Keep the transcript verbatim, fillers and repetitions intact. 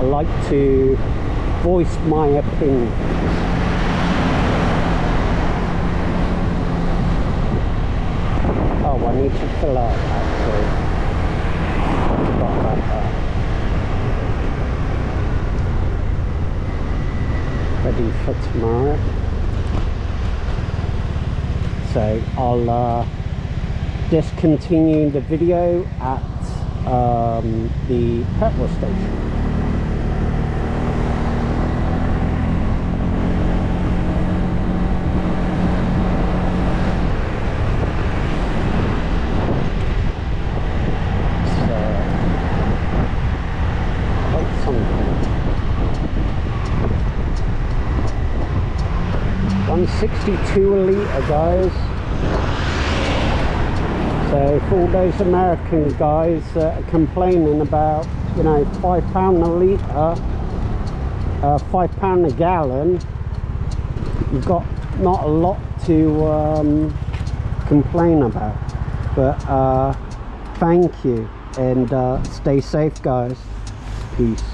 I like to voice my opinion. Oh, I need to fill up actually. I forgot about that. Ready for tomorrow. So I'll uh, discontinue the video at um, the petrol station. one sixty-two a litre, guys. So for all those American guys that are complaining about, you know, five pound a litre, uh, five pound a gallon, you've got not a lot to um, complain about. But uh, thank you, and uh, stay safe, guys. Peace.